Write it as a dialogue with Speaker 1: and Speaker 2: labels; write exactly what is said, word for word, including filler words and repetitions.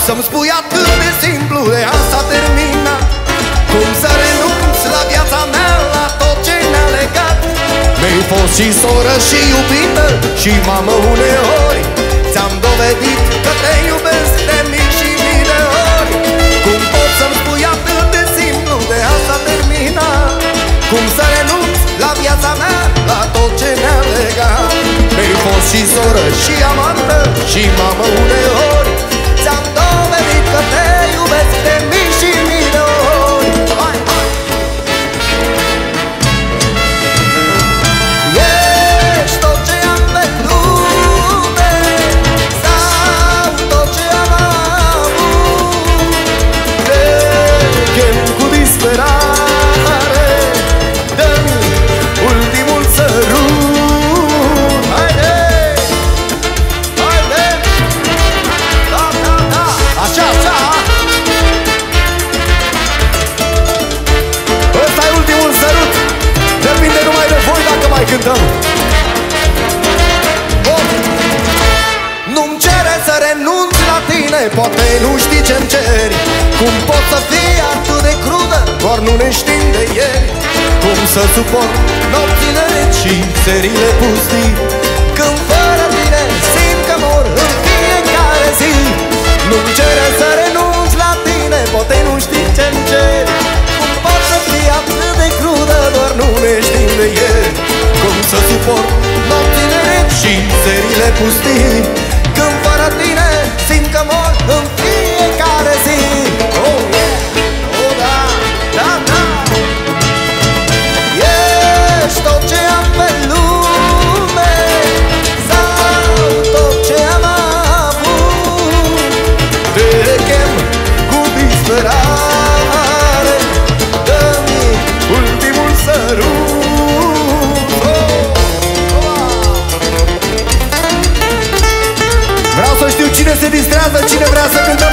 Speaker 1: să-mi spui atât de simplu, de asta termina? Cum să renunț la viața mea, la tot ce ne-a legat? Mi-ai fost și soră și iubită și mamă uneori. Ți-am dovedit că te iubesc de mii și mii de ori. Cum poți să-mi spui atât de simplu, de asta termina? Cum să renunț la viața mea, la tot ce ne-a legat? Mi-ai fost și soră și amantă și mamă uneori. Ți-am dovedit că te iubesc de mii și mii de ori. Hai, hai! Ești tot ce am pe lume sau tot ce am avut. Te chem cu disperare, dă-mi ultimul sărut. Haide! Haide! Da, da, da! Așa, așa! Ăsta e ultimul sărut. Depinde numai de voi dacă mai cântăm. Oh! Nu-mi cere să renunț la tine, poate nu știi ce-mi ceri. Cum pot să fii atât de crudă, doar nu ne știm de ieri. Cum să suport nopțile și serile pustii, când fără tine simt că mor în fiecare zi. Nu-mi cere să renunț la tine, poate nu știi ce-mi ceri. Cum pot să fii atât de crudă, doar nu ne știm de ieri. Cum să suport nopțile și serile pustii, când fără tine simt că mor în fiecare zi. Oh, yeah! Oh, da! Da, da! Ești tot ce am pe lume sau tot ce am avut. Te chem cu disperare, dă-mi ultimul sărut. Oh, oh. Vreau să știu cine se distrează, cine vrea să cântă.